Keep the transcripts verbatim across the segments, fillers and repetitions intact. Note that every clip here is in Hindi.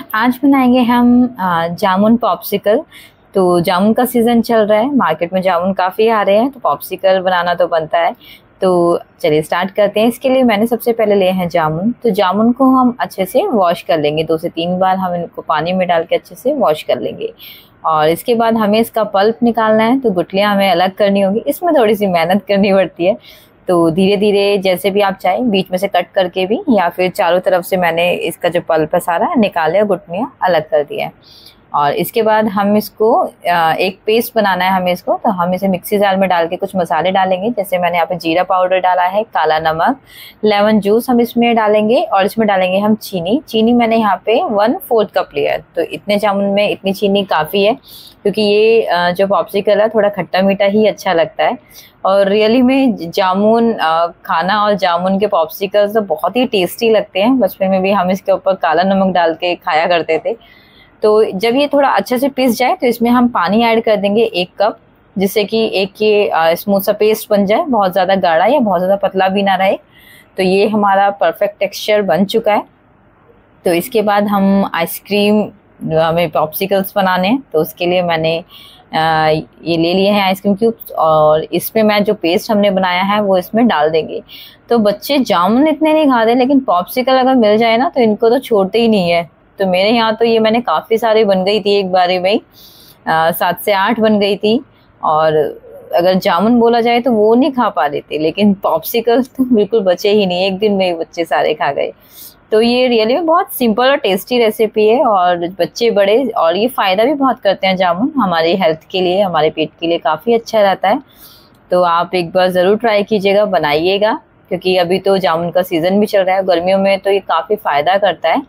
आज बनाएंगे हम अ, जामुन पॉप्सिकल। तो जामुन का सीज़न चल रहा है, मार्केट में जामुन काफ़ी आ रहे हैं, तो पॉप्सिकल बनाना तो बनता है। तो चलिए स्टार्ट करते हैं। इसके लिए मैंने सबसे पहले लिए हैं जामुन। तो जामुन को हम अच्छे से वॉश कर लेंगे, दो से तीन बार हम इनको पानी में डाल के अच्छे से वॉश कर लेंगे। और इसके बाद हमें इसका पल्प निकालना है, तो गुठलियाँ हमें अलग करनी होगी। इसमें थोड़ी सी मेहनत करनी पड़ती है, तो धीरे धीरे जैसे भी आप चाहें बीच में से कट करके भी, या फिर चारों तरफ से मैंने इसका जो पल्प है सारा निकाले और गुठलियाँ अलग कर दिया है। और इसके बाद हम इसको एक पेस्ट बनाना है हमें इसको। तो हम इसे मिक्सी जार में डाल के कुछ मसाले डालेंगे, जैसे मैंने यहाँ पे जीरा पाउडर डाला है, काला नमक, लेमन जूस हम इसमें डालेंगे, और इसमें डालेंगे हम चीनी। चीनी मैंने यहाँ पे वन फोर्थ कप लिया है। तो इतने जामुन में इतनी चीनी काफ़ी है, क्योंकि ये जो पॉप्सिकल है थोड़ा खट्टा मीठा ही अच्छा लगता है। और रियली में जामुन खाना और जामुन के पॉप्सिकल्स तो बहुत ही टेस्टी लगते हैं। बचपन में भी हम इसके ऊपर काला नमक डाल के खाया करते थे। तो जब ये थोड़ा अच्छे से पिस जाए तो इसमें हम पानी ऐड कर देंगे एक कप, जिससे कि एक ये स्मूथ सा पेस्ट बन जाए, बहुत ज़्यादा गाढ़ा या बहुत ज़्यादा पतला भी ना रहे। तो ये हमारा परफेक्ट टेक्सचर बन चुका है। तो इसके बाद हम आइसक्रीम, हमें पॉप्सिकल्स बनाने हैं, तो उसके लिए मैंने आ, ये ले लिए हैं आइसक्रीम क्यूब्स, और इसमें मैं जो पेस्ट हमने बनाया है वो इसमें डाल देंगे। तो बच्चे जामुन इतने नहीं खाते, लेकिन पॉप्सिकल अगर मिल जाए ना तो इनको तो छोड़ते ही नहीं है। तो मेरे यहाँ तो ये मैंने काफ़ी सारी बन गई थी एक बारी में ही, सात से आठ बन गई थी। और अगर जामुन बोला जाए तो वो नहीं खा पा रहे थे, लेकिन पॉप्सिकल्स तो बिल्कुल बचे ही नहीं, एक दिन में ही बच्चे सारे खा गए। तो ये रियली में बहुत सिंपल और टेस्टी रेसिपी है, और बच्चे बड़े, और ये फ़ायदा भी बहुत करते हैं जामुन, हमारे हेल्थ के लिए, हमारे पेट के लिए काफ़ी अच्छा रहता है। तो आप एक बार ज़रूर ट्राई कीजिएगा, बनाइएगा, क्योंकि अभी तो जामुन का सीज़न भी चल रहा है, गर्मियों में तो ये काफ़ी फ़ायदा करता है।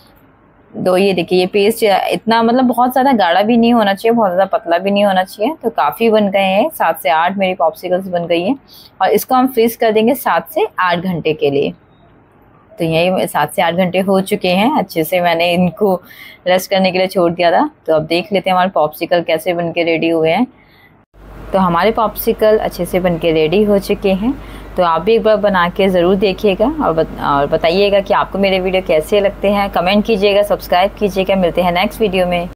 तो ये देखिए, ये पेस्ट इतना मतलब बहुत ज़्यादा गाढ़ा भी नहीं होना चाहिए, बहुत ज़्यादा पतला भी नहीं होना चाहिए। तो काफ़ी बन गए हैं, सात से आठ मेरी पॉप्सिकल्स बन गई हैं, और इसको हम फ्रीज कर देंगे सात से आठ घंटे के लिए। तो यही सात से आठ घंटे हो चुके हैं, अच्छे से मैंने इनको रेस्ट करने के लिए छोड़ दिया था। तो अब देख लेते हैं हमारे पॉप्सिकल कैसे बन के रेडी हुए हैं। तो हमारे पॉप्सिकल अच्छे से बन के रेडी हो चुके हैं। तो आप भी एक बार बना के ज़रूर देखिएगा, और बत, और बताइएगा कि आपको मेरे वीडियो कैसे लगते हैं। कमेंट कीजिएगा, सब्सक्राइब कीजिएगा। मिलते हैं नेक्स्ट वीडियो में।